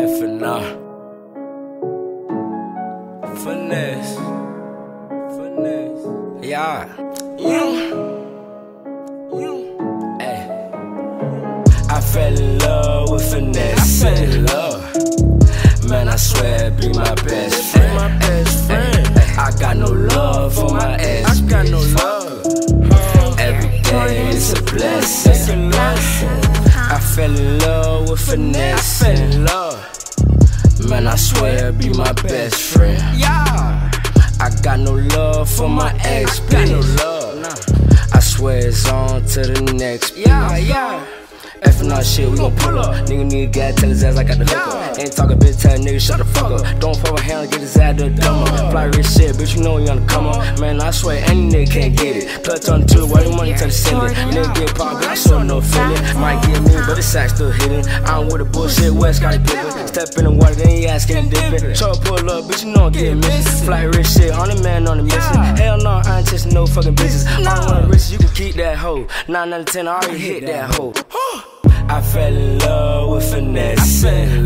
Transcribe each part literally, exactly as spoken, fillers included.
Finesse. Finesse. Finesse. Yeah. You. You. Hey. I fell in love with finesse. I fell in love. Man, I swear it be my best friend. My best friend. Ay, ay, I got no love for my ex. I got no love. Every day is a blessing. I fell in love with finesse. I fell in love. Man, I swear it be my best friend. Yeah. I got no love for my ex. I got no love. I swear it's on to the next. Yeah, yeah. Effing our shit, we gon' pull up. Nigga need gas, tell his ass I got the hook up. Ain't talking bitch, tell a nigga shut the fuck up. Don't pull my hand, get his ass to the dumb up. Fly rich shit, bitch, you know he on the come up. Man, I swear any nigga can't get it. Clutch on the two, why the money to the ceiling. Nigga get popped, but I sure no feeling. Might get me, but the sack still hitting. I'm with the bullshit, West got it pippin'. Step in the water, then he asking dippin'. Try to pull up, bitch, you know I'm getting missing. Fly rich shit, on the man on the mission. Hell no, I ain't chasing no fucking business. I don't want riches, you can keep that hoe. nine out of ten, I already hit that hoe. I fell in love with finesse. I fell in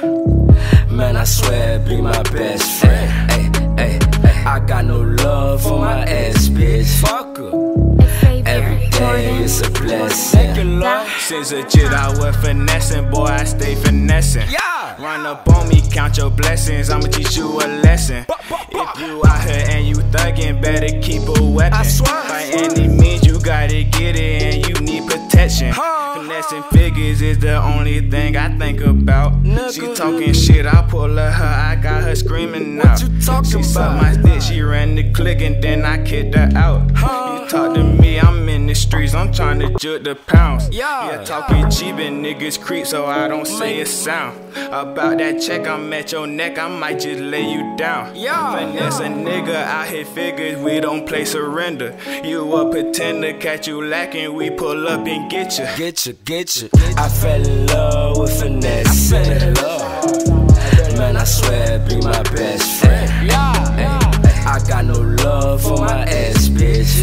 love. Man, I swear it be my best friend. Ay, ay, ay. I got no love for my ex, bitch. Fuck her. Every day is a blessing. Since a kid I was finessing, boy, I stay finessing. Yeah. Run up on me, count your blessings, I'ma teach you a lesson. If you out here and you thuggin', better keep a weapon. I swear. By any means, you gotta get it and you need protection. Finessing figures is the only thing I think about. She talking shit, I pull her, her I got her screaming out. What you talking she about? saw my dick, she ran the click and then I kicked her out. You talk to me, I'm in the streets, I'm trying to jut the pounds. Yeah, yeah talking cheap and niggas creep, so I don't say a sound. About that check, I'm at your neck, I might just lay you down. Yeah, Finesse a nigga, out here figures, we don't play surrender. You a pretender, catch you lacking, we pull up and get you. Get you, get you. I fell in love with finesse. I fell in love. Man, I swear it be my best friend. Yeah. I got no love for my ex, bitch.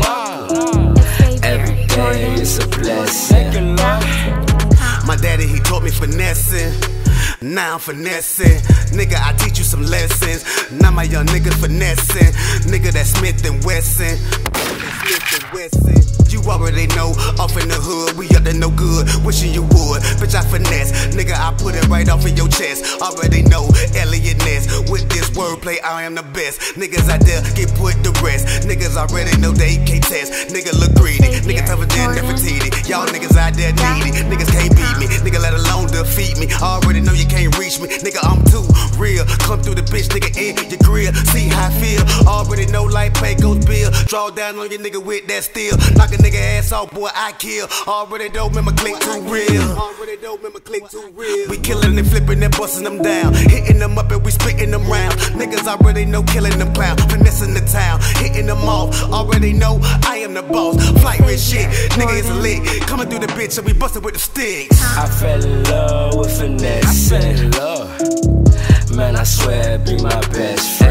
Every day is a blessing. My daddy, he taught me finessing. Now I'm finessing. Nigga, I teach you some lessons. Now my young nigga finessing. Nigga, that's Smith and Wesson. Smith and Wesson. You already know, off in the hood, we up to no good. Wishing you would, bitch, I finesse. Nigga, I put it right off in your chest. Already know, Elliot Ness. With this wordplay, I am the best. Niggas out there get put to rest. Niggas already know they can't test. Nigga look greedy. Nigga tougher than Nefertiti. Y'all niggas out there needy. Niggas can't beat me. Nigga, let alone defeat me. Already know you can't reach me. Nigga, I'm too real. Come through the bitch, nigga, in your grill. See how I feel. Already know like pay goes bill. Draw down on your nigga with that steel. Knock a nigga ass off, boy, I kill. Already don't remember click too real. Already don't remember click too real. We killing and flipping and busting them down. Hitting them up and we spitting them round. Niggas already know killing them clown. Finessing the town, hitting them off. Already know I am the boss. Flight rich shit, nigga is a lick. Coming through the bitch and we busting with the sticks. I fell in love with finesse. I fell in love. Man, I swear it be my best friend.